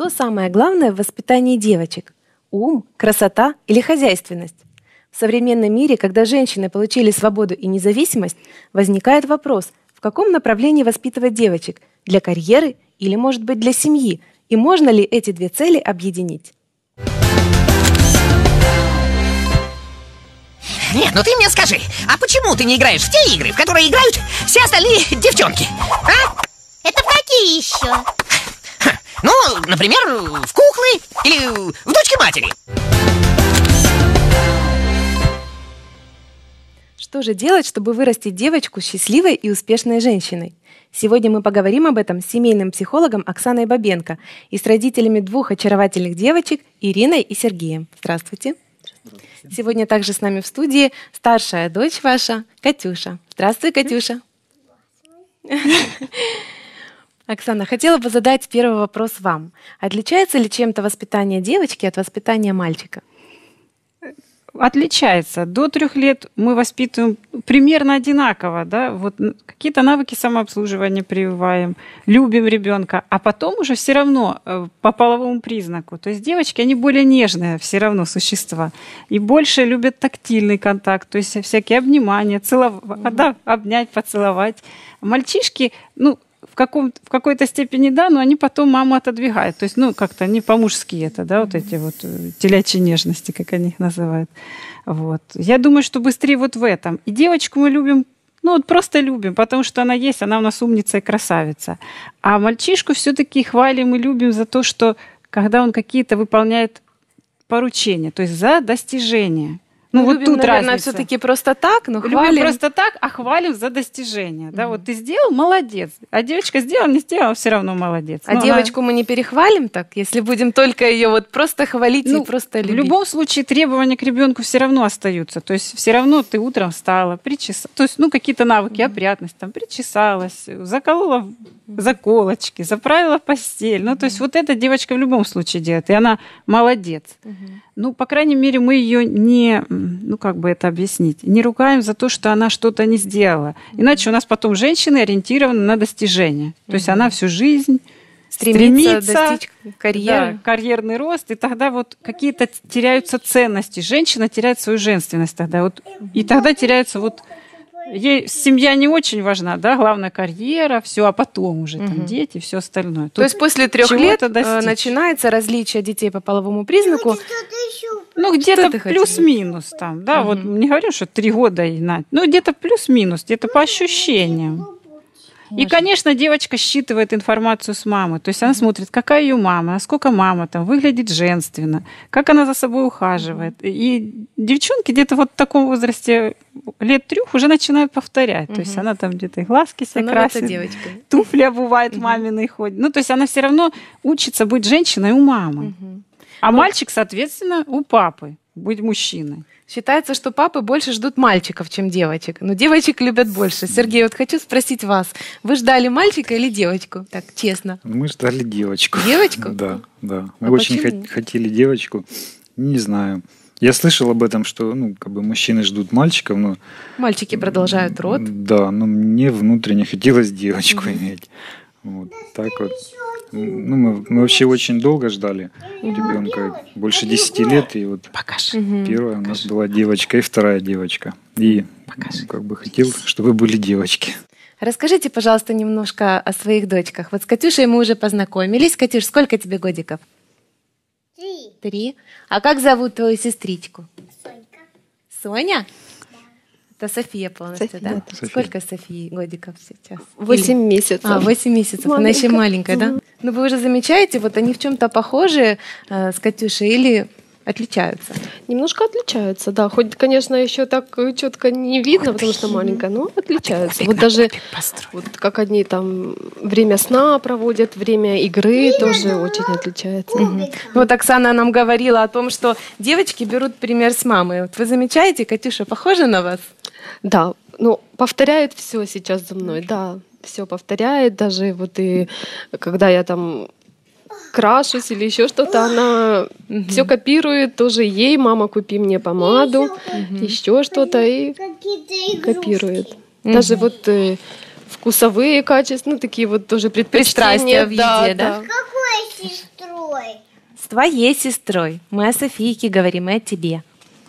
Что самое главное в воспитании девочек? Ум, красота или хозяйственность? В современном мире, когда женщины получили свободу и независимость, возникает вопрос, в каком направлении воспитывать девочек? Для карьеры или, может быть, для семьи? И можно ли эти две цели объединить? Нет, ну ты мне скажи, а почему ты не играешь в те игры, в которые играют все остальные девчонки? А? Это какие еще? Ну, например, в куклы или в дочки матери. Что же делать, чтобы вырастить девочку счастливой и успешной женщиной? Сегодня мы поговорим об этом с семейным психологом Оксаной Бабенко и с родителями двух очаровательных девочек Ириной и Сергеем. Здравствуйте. Сегодня также с нами в студии старшая дочь ваша, Катюша. Здравствуй, Катюша. Оксана, хотела бы задать первый вопрос вам. Отличается ли чем-то воспитание девочки от воспитания мальчика? Отличается. До 3 лет мы воспитываем примерно одинаково, да, вот какие-то навыки самообслуживания прививаем, любим ребенка, а потом уже все равно по половому признаку. То есть девочки, они более нежные все равно существа и больше любят тактильный контакт, то есть всякие обнимания, целовать, да, обнять, поцеловать. Мальчишки, ну, в какой-то степени да, но они потом маму отодвигают. То есть, ну, как-то не по-мужски это, да, вот эти вот телячьи нежности, как они их называют. Вот. Я думаю, что быстрее вот в этом. И девочку мы любим, ну, вот просто любим, потому что она есть, она у нас умница и красавица. А мальчишку все-таки хвалим и любим за то, что когда он какие-то выполняет поручения, то есть за достижения. Ну, вот любим, тут наверное, разница. все-таки просто так, но Любим хвалим. просто так, а хвалим за достижения. Да, вот ты сделал, молодец. А девочка сделала, не сделала, все равно молодец. А девочку мы не перехвалим так, если будем только ее вот просто хвалить и просто любить? В любом случае требования к ребенку все равно остаются. То есть все равно ты утром встала, причесалась. То есть, ну, какие-то навыки, опрятность, там, причесалась, заколола заколочки, заправила постель. Ну, то есть вот эта девочка в любом случае делает, и она молодец. Ну, по крайней мере, мы ее не, ну, как бы это объяснить, не ругаем за то, что она что-то не сделала. Иначе у нас потом женщины ориентированы на достижения. То есть она всю жизнь стремится достичь карьеры. Да, карьерный рост, и тогда вот какие-то теряются ценности. Женщина теряет свою женственность тогда. Вот, и тогда теряется вот... Ей семья не очень важна, да, главная карьера, все, а потом уже там дети, все остальное. То есть после 3 лет начинается различие детей по половому признаку. Ну, где-то плюс-минус там, да, вот не говорю, что 3 года, ну, где-то плюс-минус, где-то по ощущениям. И, конечно, девочка считывает информацию с мамы. То есть она смотрит, какая ее мама, насколько мама там выглядит женственно, как она за собой ухаживает. И девчонки где-то вот в таком возрасте лет 3 уже начинают повторять. То есть она там где-то и глазки себе красит, туфли обувает маминой ходит. Ну, то есть она все равно учится быть женщиной у мамы. А мальчик, соответственно, у папы быть мужчиной. Считается, что папы больше ждут мальчиков, чем девочек. Но девочек любят больше. Сергей, вот хочу спросить вас. Вы ждали мальчика или девочку? Так, честно. Мы ждали девочку. Девочку? Да, да. Мы очень хотели девочку. Не знаю. Я слышал об этом, что, ну, как бы мужчины ждут мальчиков, но... Мальчики продолжают род. Да, но мне внутренне хотелось девочку иметь. Вот так вот. Ну, мы вообще очень долго ждали ребенка, больше 10 лет, и вот первая у нас была девочка и вторая девочка. И как бы хотел, чтобы были девочки. Расскажите, пожалуйста, немножко о своих дочках. Вот с Катюшей мы уже познакомились. Катюш, сколько тебе годиков? 3. А как зовут твою сестричку? Сонька. Соня? Это София полностью, София, да? София. Сколько Софии годиков сейчас? 8 месяцев. 8 месяцев. Она еще маленькая, да? Но вы уже замечаете, вот они в чем-то похожи с Катюшей или отличаются? Немножко отличаются, да. Хоть, конечно, еще так четко не видно, потому что маленькая, но отличаются. Вот даже вот как они там время сна проводят, время игры тоже очень отличается. Вот Оксана нам говорила о том, что девочки берут пример с мамы. Вот вы замечаете, Катюша похожа на вас? Да, ну, повторяет все сейчас за мной, да. Все повторяет, даже вот и когда я там крашусь или еще что-то, она все копирует, тоже ей, мама, купи мне помаду, еще что-то, и копирует. Даже вот вкусовые качества, ну такие вот тоже предпочтения в еде, да? Какую сестру? С твоей сестрой. Мы о Софийке говорим и о тебе.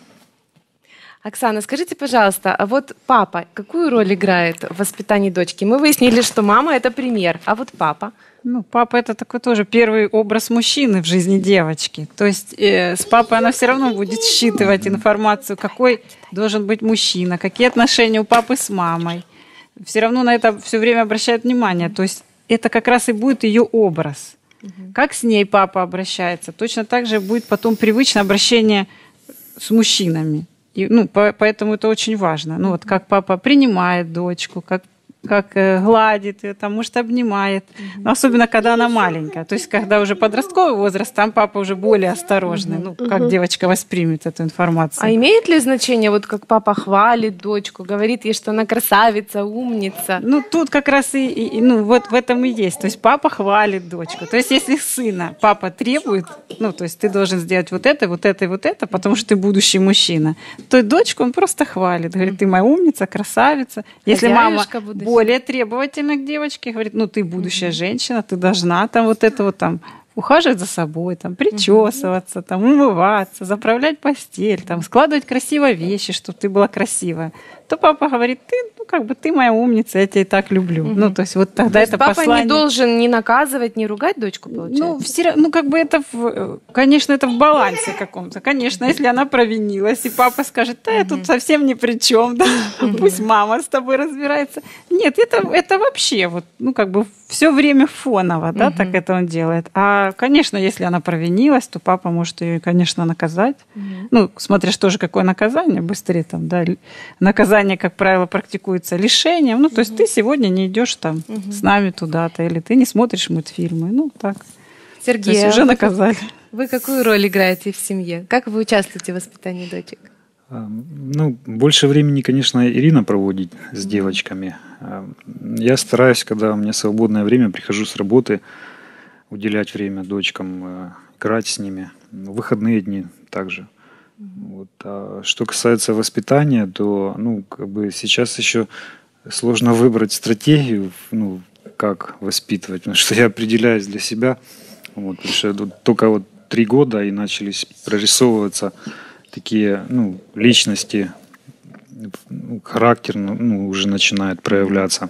Оксана, скажите, пожалуйста, а вот папа какую роль играет в воспитании дочки? Мы выяснили, что мама – это пример, а вот папа? Ну, папа — это такой тоже первый образ мужчины в жизни девочки. То есть с папой она все равно будет считывать информацию, какой должен быть мужчина, какие отношения у папы с мамой. Все равно на это все время обращает внимание. То есть это как раз и будет ее образ. Как с ней папа обращается, точно так же будет потом привычное обращение с мужчинами. И, ну, поэтому это очень важно. Ну, вот как папа принимает дочку, как гладит ее, там, может, обнимает. Но особенно, когда она маленькая. То есть, когда уже подростковый возраст, там папа уже более осторожный. Ну, как девочка воспримет эту информацию. А имеет ли значение, вот как папа хвалит дочку, говорит ей, что она красавица, умница? Ну, тут как раз ну, вот в этом и есть. То есть, папа хвалит дочку. То есть, если сына папа требует, ну, то есть, ты должен сделать вот это, вот это и вот это, потому что ты будущий мужчина, то дочку он просто хвалит. Говорит, ты моя умница, красавица. Если мама более требовательна к девочке, говорит, ну, ты будущая женщина, ты должна там вот это вот там ухаживать за собой, там, причесываться, там, умываться, заправлять постель, там, складывать красиво вещи, чтобы ты была красивая, то папа говорит, ты, ну, как бы, ты моя умница, я тебя и так люблю. Ну, то есть вот тогда это папа послание... не должен ни наказывать, ни ругать дочку, получается? Ну, ну, как бы это, конечно, это в балансе каком-то. Конечно, если она провинилась, и папа скажет, да, я тут совсем ни при чем, да, пусть мама с тобой разбирается. Нет, это вообще вот, ну, как бы все время фоново, да, так это он делает. А, конечно, если она провинилась, то папа может ее, конечно, наказать. Ну, смотря что же, какое наказание, быстрее там, да. Наказание, как правило, практикуется лишением. Ну, то есть ты сегодня не идешь там с нами туда-то, или ты не смотришь мультфильмы. Ну, так. Сергей, то есть уже наказали. Вы какую роль играете в семье? Как вы участвуете в воспитании дочек? Ну, больше времени, конечно, Ирина проводит с девочками. Я стараюсь, когда у меня свободное время, прихожу с работы, уделять время дочкам, играть с ними. В выходные дни также. Вот. А что касается воспитания, то, ну, как бы сейчас еще сложно выбрать стратегию, ну, как воспитывать, потому что я определяюсь для себя. Вот, потому что только вот 3 года и начались прорисовываться такие, ну, личности, ну, характер, ну, уже начинает проявляться.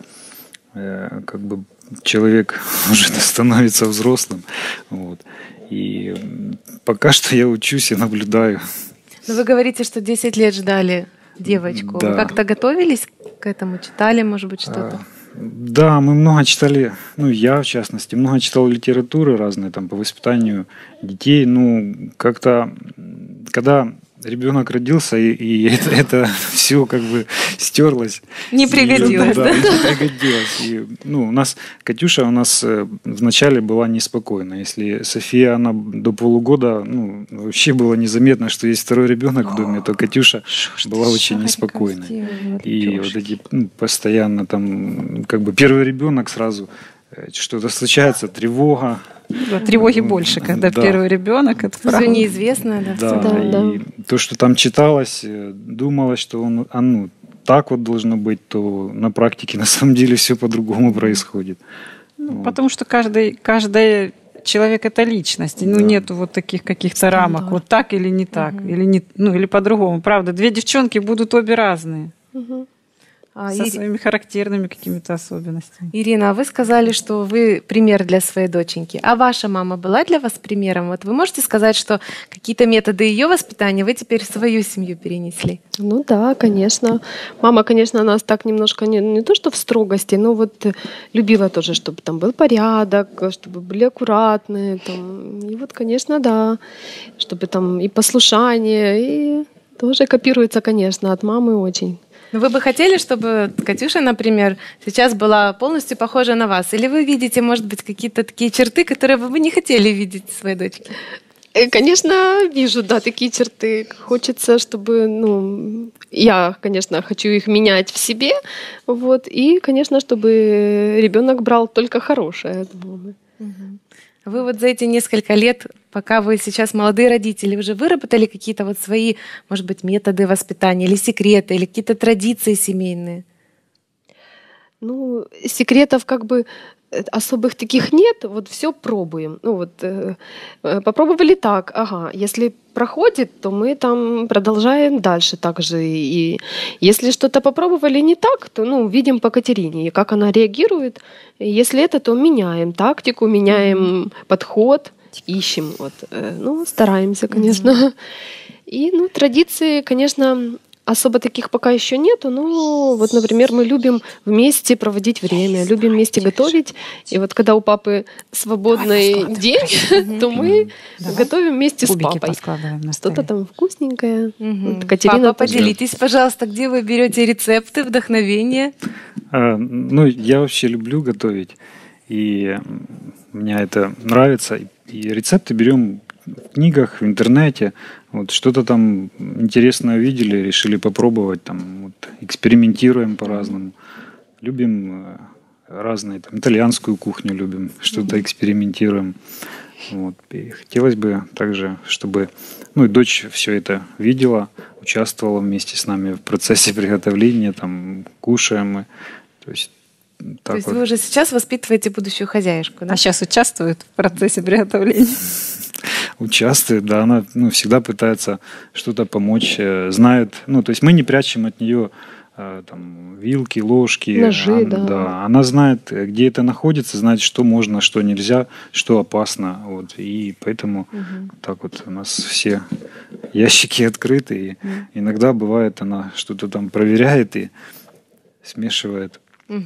Как бы человек уже становится взрослым. Вот. И пока что я учусь и наблюдаю. Но вы говорите, что 10 лет ждали девочку. Да. Вы как-то готовились к этому? Читали, может быть, что-то? Да, мы много читали, ну, я, в частности, много читал литературы разные там по воспитанию детей. Ну, как-то, когда ребенок родился, и это все как бы стерлось. Не пригодилось, да? Да, не пригодилось. И, ну, у нас, Катюша у нас вначале была неспокойна. Если София, она до полугода, ну, вообще было незаметно, что есть второй ребенок в доме, то Катюша была очень неспокойной. И вот эти, ну, постоянно там, как бы первый ребенок сразу что-то случается, тревога. Да, тревоги больше, когда первый ребенок. Это все неизвестно, да. Да, и то, что там читалось, думалось, что ну, так вот должно быть, то на практике на самом деле все по-другому происходит. Ну, вот. Потому что каждый человек — это личность. Ну, нету вот таких каких-то рамок. Вот так или не так, или, не, ну, или по-другому. Правда, 2 девчонки будут обе разные. Со своими характерными какими-то особенностями. Ирина, а вы сказали, что вы пример для своей доченьки. А ваша мама была для вас примером? Вот вы можете сказать, что какие-то методы ее воспитания вы теперь в свою семью перенесли? Ну да, конечно. Мама, конечно, нас так немножко не то что в строгости, но вот любила тоже, чтобы там был порядок, чтобы были аккуратные. Там. И вот, конечно, да, чтобы там и послушание, и тоже копируется, конечно, от мамы очень. Но вы бы хотели, чтобы Катюша, например, сейчас была полностью похожа на вас? Или вы видите, может быть, какие-то такие черты, которые вы бы не хотели видеть в своей дочке? Конечно, вижу, да, такие черты. Хочется, чтобы, ну, я, конечно, хочу их менять в себе, вот, и, конечно, чтобы ребенок брал только хорошее от мамы. Вы вот за эти несколько лет, пока вы сейчас молодые родители, уже выработали какие-то вот свои, может быть, методы воспитания или секреты, или какие-то традиции семейные? Ну, секретов как бы особых таких нет, вот все пробуем. Ну вот попробовали так, ага, если проходит, то мы там продолжаем дальше так же. И если что-то попробовали не так, то видим по Катерине, как она реагирует. И если это, то меняем тактику, меняем подход, ищем. Вот. Стараемся, конечно. И традиции, конечно, особо таких пока еще нету, но вот, например, мы любим вместе проводить время, любим вместе готовить. И вот когда у папы свободный день, то мы готовим вместе с папой. Что-то там вкусненькое. Вот, Катерина, папа, поделитесь, пожалуйста, где вы берете рецепты, вдохновение? Я вообще люблю готовить, и мне это нравится. И рецепты берем в книгах, в интернете. Вот что-то там интересное увидели, решили попробовать, там, экспериментируем по-разному. Любим разные, там, итальянскую кухню любим, что-то экспериментируем. Вот. И хотелось бы также, чтобы и дочь все это видела, участвовала вместе с нами в процессе приготовления, там, кушаем мы. То есть вы уже сейчас воспитываете будущую хозяюшку, да? А сейчас участвует в процессе приготовления? Участвует, да, она всегда пытается что-то помочь, знает, то есть мы не прячем от нее там вилки, ложки, ножи, она знает, где это находится, знает, что можно, что нельзя, что опасно, вот, и поэтому так вот у нас все ящики открыты, и иногда бывает, она что-то там проверяет и смешивает.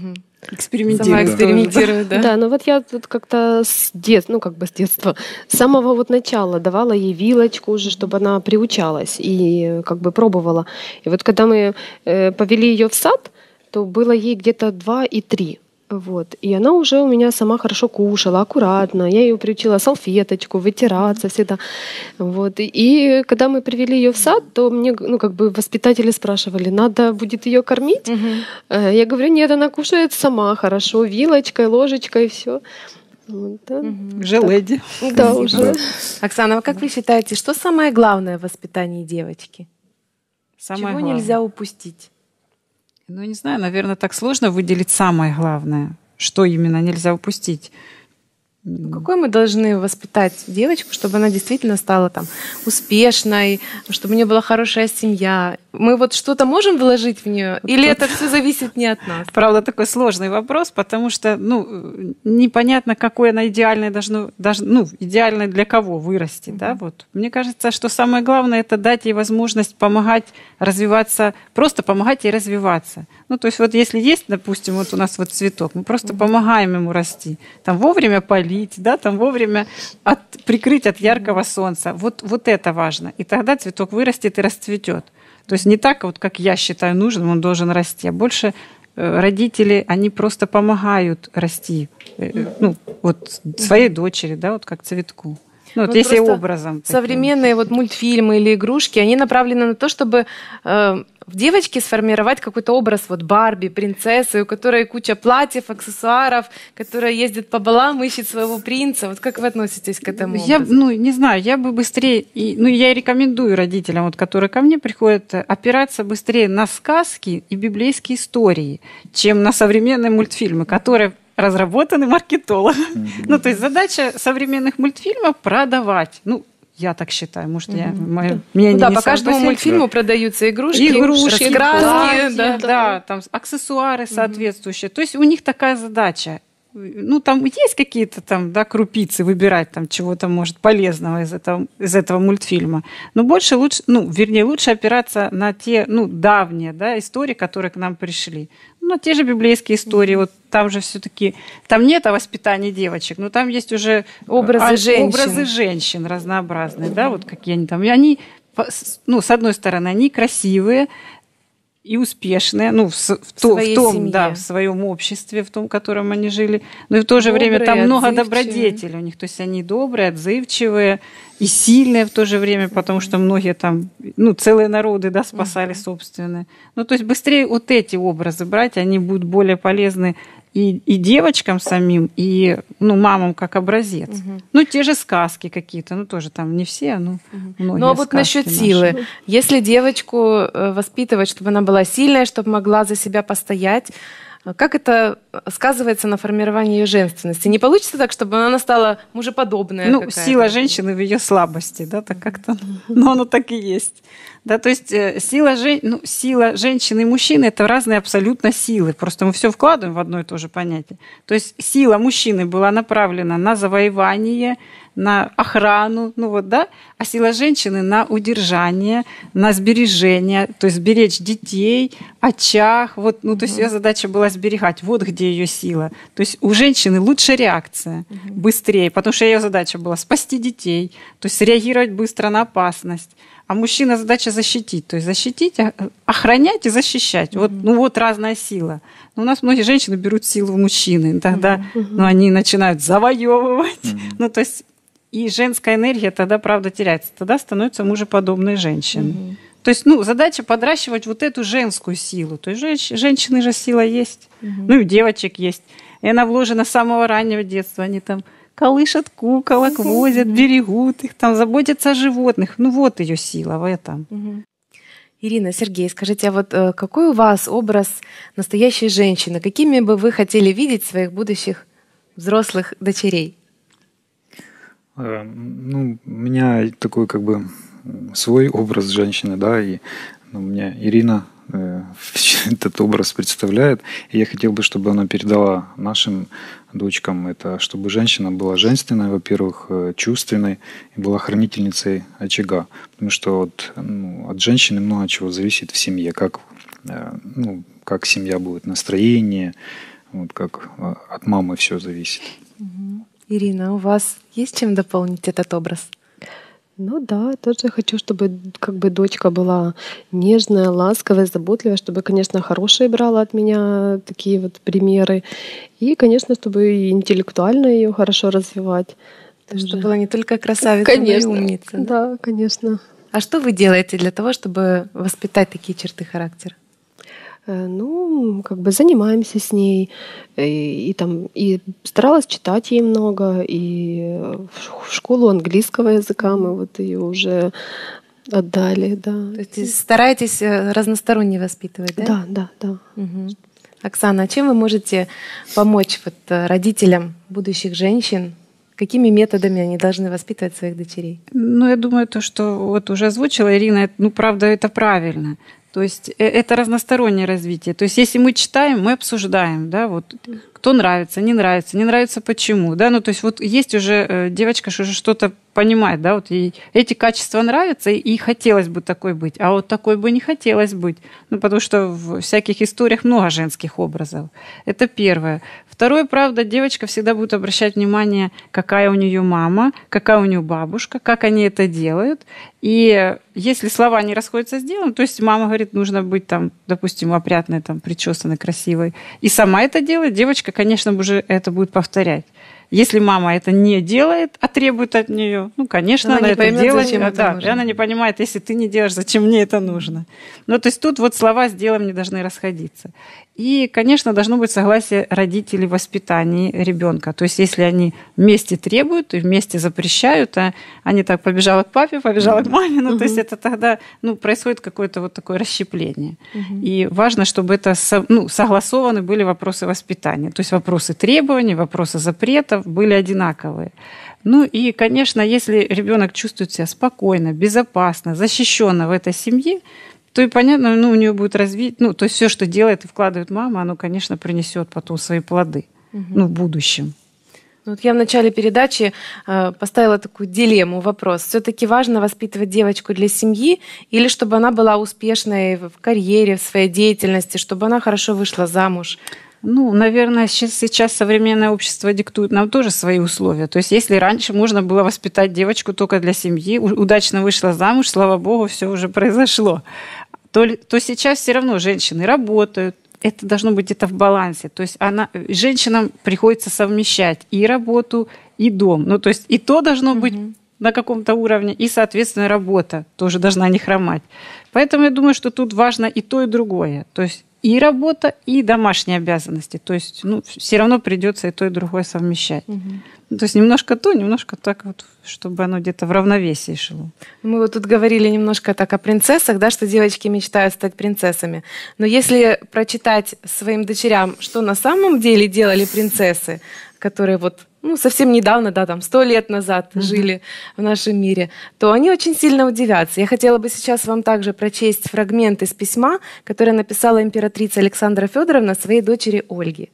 Экспериментирует, да? Да, но вот я тут как-то с детства, с самого начала давала ей вилочку уже, чтобы она приучалась и пробовала. И вот когда мы повели ее в сад, то было ей где-то 2 и 3. Вот. И она уже у меня сама хорошо кушала, аккуратно. Я ее приучила салфеточку, вытираться всегда. Вот. И когда мы привели ее в сад, то мне воспитатели спрашивали, надо будет ее кормить? Я говорю, нет, она кушает сама хорошо, вилочкой, ложечкой, все. Вот, да. Уже леди. Да, уже. Оксана, как вы считаете, что самое главное в воспитании девочки? Чего нельзя упустить? Не знаю, наверное, так сложно выделить самое главное, что именно нельзя упустить. Какой мы должны воспитать девочку, чтобы она действительно стала успешной, чтобы у нее была хорошая семья? Мы что-то можем вложить в нее, или это все зависит не от нас? Правда, такой сложный вопрос, потому что непонятно, какой она идеальной идеальной для кого вырасти. Да? Вот. Мне кажется, что самое главное — это дать ей возможность помогать развиваться, просто помогать ей развиваться. То есть если есть, допустим, у нас цветок, мы просто помогаем ему расти. Там вовремя полить, да, там вовремя прикрыть от яркого солнца. Вот это важно. И тогда цветок вырастет и расцветет. То есть не так, как я считаю нужным, он должен расти, а больше родители, они просто помогают расти своей дочери, да, как цветку. Если образом. Современные мультфильмы или игрушки, они направлены на то, чтобы в девочке сформировать какой-то образ Барби, принцессы, у которой куча платьев, аксессуаров, которая ездит по балам, ищет своего принца. Как вы относитесь к этому образу? Не знаю, я бы быстрее, я и рекомендую родителям, которые ко мне приходят, опираться быстрее на сказки и библейские истории, чем на современные мультфильмы, которые разработаны маркетологом. То есть задача современных мультфильмов — продавать. Я так считаю, может, по каждому мультфильму продаются игрушки, краски, там аксессуары соответствующие. То есть у них такая задача. Там есть какие-то крупицы выбирать, чего-то, может, полезного из этого мультфильма. Но лучше опираться на те, давние, истории, которые к нам пришли. Те же библейские истории, там же все-таки, там нет воспитания девочек, но там есть уже образы женщин разнообразные, какие они там. И они, с одной стороны, они красивые и успешные, в своем обществе, в том, в котором они жили. Но и в то же время там много добродетелей у них. То есть они добрые, отзывчивые и сильные в то же время, потому что многие там, целые народы, спасали собственные. То есть быстрее эти образы брать, они будут более полезны и девочкам самим, и мамам как образец. Те же сказки какие-то, тоже там не все, но многие. Ну а насчет силы. Если девочку воспитывать, чтобы она была сильная, чтобы могла за себя постоять, Как это сказывается на формировании ее женственности? Не получится так, чтобы она стала мужеподобная? Ну, какая-то? сила женщины в ее слабости, да, так как-то, но оно так и есть. Да, то есть сила женщины и мужчины – это разные абсолютно силы. Просто мы все вкладываем в одно и то же понятие. То есть сила мужчины была направлена на завоевание, на охрану, ну вот, да, а сила женщины на удержание, на сбережение, то есть сберечь детей, очаг, вот, ну, то есть ее задача была сберегать, вот где ее сила. То есть у женщины лучше реакция, быстрее, потому что ее задача была спасти детей, то есть реагировать быстро на опасность. А мужчина задача защитить, то есть защитить, охранять и защищать. Вот, ну вот разная сила. Но у нас многие женщины берут силу в мужчины, тогда они начинают завоевывать. Ну, то есть и женская энергия тогда, правда, теряется. Тогда становятся мужеподобные женщины. То есть, ну, задача подращивать вот эту женскую силу. То есть женщины же сила есть. Ну, и у девочек есть. И она вложена с самого раннего детства. Они там колышат куколок, возят, берегут их, там заботятся о животных. Ну, вот ее сила в этом. Ирина, Сергей, скажите, а вот какой у вас образ настоящей женщины? Какими бы вы хотели видеть своих будущих взрослых дочерей? Ну, у меня такой как бы свой образ женщины, да, и у меня Ирина этот образ представляет. И я хотел бы, чтобы она передала нашим дочкам это, чтобы женщина была женственной, во-первых, чувственной, и была хранительницей очага. Потому что вот, от женщины много чего зависит в семье, как семья будет, настроение, вот как от мамы все зависит. Ирина, у вас есть чем дополнить этот образ? Ну да, тоже хочу, чтобы как бы дочка была нежная, ласковая, заботливая, чтобы, конечно, хорошие брала от меня такие вот примеры. И, конечно, чтобы и интеллектуально ее хорошо развивать. Чтобы была не только красавица, конечно, но и умница. Да, конечно. А что вы делаете для того, чтобы воспитать такие черты характера? Ну, как бы занимаемся с ней, и старалась читать ей много, и в школу английского языка мы вот ее уже отдали, да. То есть стараетесь разносторонне воспитывать, да? Да. Угу. Оксана, а чем вы можете помочь вот родителям будущих женщин? Какими методами они должны воспитывать своих дочерей? Ну, я думаю, то, что вот уже озвучила Ирина, ну, правда, это правильно. То есть это разностороннее развитие. То есть если мы читаем, мы обсуждаем, да, вот кто нравится, не нравится почему, да, ну то есть вот есть уже девочка, что уже что-то понимает, да, вот ей эти качества нравятся, и хотелось бы такой быть, а вот такой бы не хотелось быть, ну потому что в всяких историях много женских образов. Это первое. Второе, правда, девочка всегда будет обращать внимание, какая у нее мама, какая у нее бабушка, как они это делают. И если слова не расходятся с делом, то есть мама говорит, нужно быть там, допустим, опрятной, там, причесанной, красивой, и сама это делает, девочка, конечно, уже это будет повторять. Если мама это не делает, а требует от нее, ну, конечно, она это делает. Да, и она не понимает, если ты не делаешь, зачем мне это нужно. Ну, то есть тут вот слова с делом не должны расходиться. И, конечно, должно быть согласие родителей в воспитании ребенка. То есть если они вместе требуют и вместе запрещают, а они так побежала к папе, побежала к маме, ну, то есть это тогда происходит какое-то вот такое расщепление. И важно, чтобы это согласованы были вопросы воспитания. То есть вопросы требований, вопросы запретов были одинаковые. Ну и, конечно, если ребенок чувствует себя спокойно, безопасно, защищенно в этой семье, то и понятно, у нее будет то есть все, что делает и вкладывает мама, оно, конечно, принесет потом свои плоды, в будущем. Вот я в начале передачи поставила такую дилемму, вопрос. Все-таки важно воспитывать девочку для семьи или чтобы она была успешной в карьере, в своей деятельности, чтобы она хорошо вышла замуж? Ну, наверное, сейчас современное общество диктует нам тоже свои условия. То есть если раньше можно было воспитать девочку только для семьи, удачно вышла замуж, слава богу, все уже произошло, то сейчас все равно женщины работают. Это должно быть где-то в балансе. То есть женщинам приходится совмещать и работу, и дом. Ну, то есть и то должно быть на каком-то уровне, и, соответственно, работа тоже должна не хромать. Поэтому я думаю, что тут важно и то, и другое. То есть и работа, и домашние обязанности. То есть все равно придется и то, и другое совмещать. То есть немножко то, немножко так вот, чтобы оно где-то в равновесии шло. Мы вот тут говорили немножко так о принцессах, да, что девочки мечтают стать принцессами. Но если прочитать своим дочерям, что на самом деле делали принцессы, которые вот совсем недавно, да, там 100 лет назад жили в нашем мире, то они очень сильно удивятся. Я хотела бы сейчас вам также прочесть фрагмент из письма, которое написала императрица Александра Федоровна своей дочери Ольге.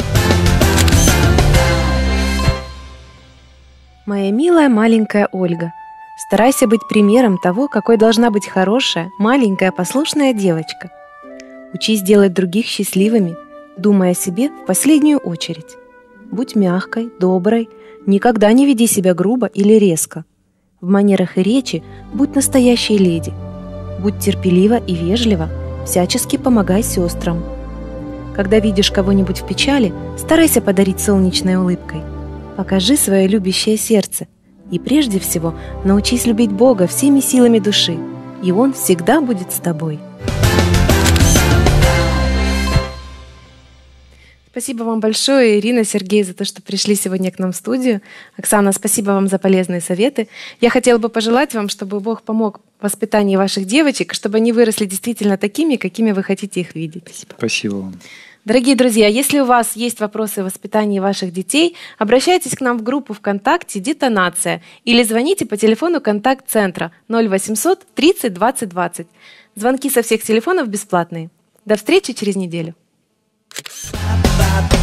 Моя милая маленькая Ольга, старайся быть примером того, какой должна быть хорошая, маленькая, послушная девочка. Учись делать других счастливыми, думая о себе в последнюю очередь. Будь мягкой, доброй, никогда не веди себя грубо или резко. В манерах и речи будь настоящей леди. Будь терпелива и вежлива, всячески помогай сестрам. Когда видишь кого-нибудь в печали, старайся подарить солнечной улыбкой. Покажи свое любящее сердце. И прежде всего научись любить Бога всеми силами души, и Он всегда будет с тобой. Спасибо вам большое, Ирина, Сергей, за то, что пришли сегодня к нам в студию. Оксана, спасибо вам за полезные советы. Я хотела бы пожелать вам, чтобы Бог помог в воспитании ваших девочек, чтобы они выросли действительно такими, какими вы хотите их видеть. Спасибо. Спасибо вам. Дорогие друзья, если у вас есть вопросы о воспитании ваших детей, обращайтесь к нам в группу ВКонтакте «Детонация» или звоните по телефону контакт-центра 0800 30 20 20. Звонки со всех телефонов бесплатные. До встречи через неделю.